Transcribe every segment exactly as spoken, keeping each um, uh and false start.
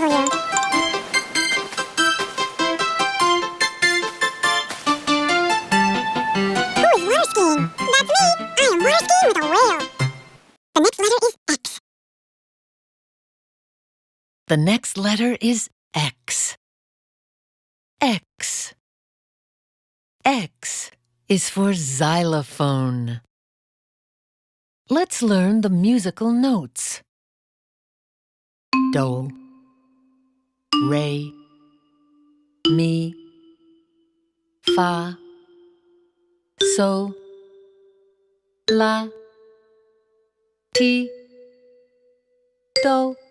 W. Who is water skiing? That's me! I am water skiing with a whale. The next letter is X. The next letter is X. X. X is for xylophone. Let's learn the musical notes. Do, re, mi, fa, sol, la, ti, do,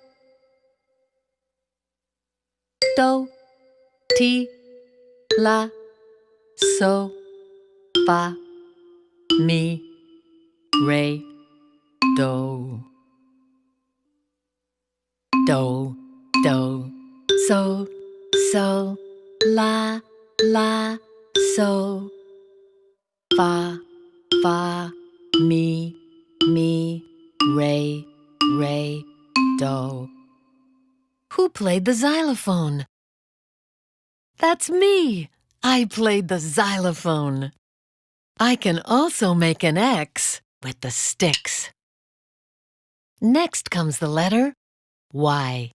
do, ti, la, so, fa, mi, re, do. Do, do, so, so, la, la, so, fa, fa, mi, mi, re, re, do. Who played the xylophone? That's me! I played the xylophone. I can also make an X with the sticks. Next comes the letter Y.